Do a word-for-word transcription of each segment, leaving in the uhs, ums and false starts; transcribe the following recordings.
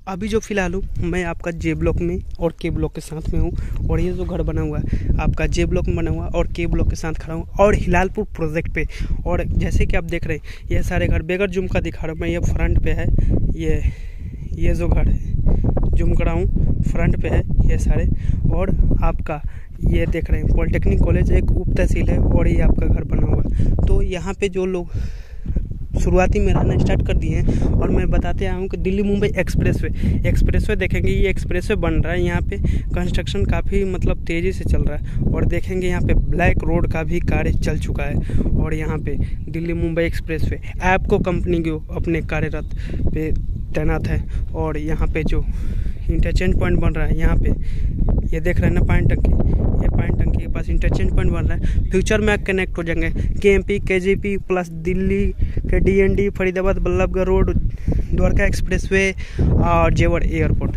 अभी जो फ़िलहाल हूँ मैं आपका जे ब्लॉक में और के ब्लॉक के साथ में हूँ। और ये जो घर बना हुआ है आपका जे ब्लॉक में बना हुआ और के ब्लॉक के साथ खड़ा हूँ और हिलालपुर प्रोजेक्ट पे। और जैसे कि आप देख रहे हैं ये सारे घर बेगर जूम का दिखा रहा हूँ मैं, ये फ्रंट पे है, ये ये जो घर है जूम करा हूँ फ्रंट पे है ये सारे। और आपका ये देख रहे हैं पॉलिटेक्निक कॉलेज एक उप तहसील है और ये आपका घर बना हुआ है। तो यहाँ पे जो लोग शुरुआती में रहना स्टार्ट कर दिए हैं। और मैं बताते आया हूँ कि दिल्ली मुंबई एक्सप्रेसवे एक्सप्रेसवे देखेंगे, ये एक्सप्रेसवे बन रहा है, यहाँ पे कंस्ट्रक्शन काफ़ी मतलब तेज़ी से चल रहा है। और देखेंगे यहाँ पे ब्लैक रोड का भी कार्य चल चुका है। और यहाँ पे दिल्ली मुंबई एक्सप्रेसवे ऐपको कंपनी जो अपने कार्यरत पे तैनात है। और यहाँ पे जो इंटरचेंज पॉइंट बन रहा है यहाँ पे ये देख रहे हैं ना पानी टंकी, ये पानी टंकी के पास इंटरचेंज पॉइंट बन रहा है। फ्यूचर में कनेक्ट हो जाएंगे के एम पी के जी पी प्लस दिल्ली के D N D Faridabad Ballabhgarh road Dwarka expressway और जेवर एयरपोर्ट।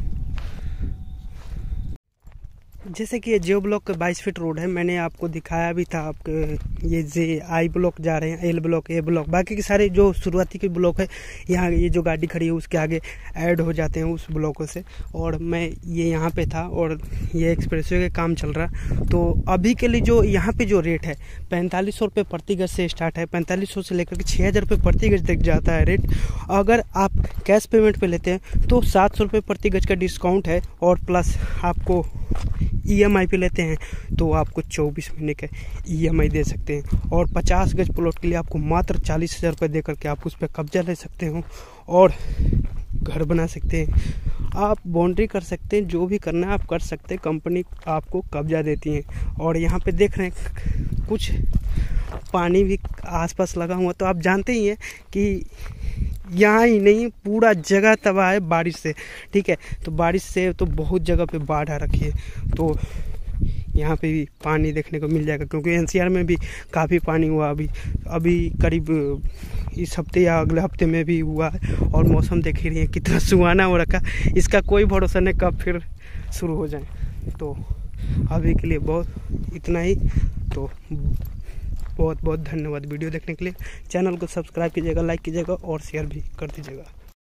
जैसे कि ये जियो ब्लॉक का बाईस फीट रोड है, मैंने आपको दिखाया भी था। आपके ये जे आई ब्लॉक जा रहे हैं, एल ब्लॉक, ए ब्लॉक, बाकी के सारे जो शुरुआती के ब्लॉक है यहाँ ये जो गाड़ी खड़ी है उसके आगे ऐड हो जाते हैं उस ब्लॉकों से। और मैं ये यहाँ पे था और ये एक्सप्रेसवे का काम चल रहा। तो अभी के लिए जो यहाँ पे जो रेट है पैंतालीस सौ रुपये प्रति गज से स्टार्ट है, पैंतालीस सौ से लेकर के छः हज़ार रुपये प्रति गज तक जाता है रेट। अगर आप कैश पेमेंट पे लेते हैं तो सात सौ रुपये प्रति गज का डिस्काउंट है। और प्लस आपको ई एम आई पे लेते हैं तो आपको चौबीस महीने का ई एम आई दे सकते हैं। और पचास गज प्लॉट के लिए आपको मात्र चालीस हज़ार रुपये दे करके आप उस पर कब्जा ले सकते हो और घर बना सकते हैं। आप बाउंड्री कर सकते हैं, जो भी करना है आप कर सकते हैं, कंपनी आपको कब्जा देती है। और यहाँ पे देख रहे हैं कुछ पानी भी आसपास लगा हुआ, तो आप जानते ही हैं कि यहाँ ही नहीं पूरा जगह तबाह है बारिश से। ठीक है, तो बारिश से तो बहुत जगह पे बाढ़ आ रखी है, तो यहाँ पे भी पानी देखने को मिल जाएगा। क्योंकि एन सी आर में भी काफ़ी पानी हुआ अभी अभी करीब इस हफ्ते या अगले हफ्ते में भी हुआ है। और मौसम देख ही रही है कितना सुहाना हो रखा, इसका कोई भरोसा नहीं कब फिर शुरू हो जाए। तो अभी के लिए बहुत इतना ही। तो बहुत बहुत धन्यवाद वीडियो देखने के लिए। चैनल को सब्सक्राइब कीजिएगा, लाइक कीजिएगा और शेयर भी कर दीजिएगा।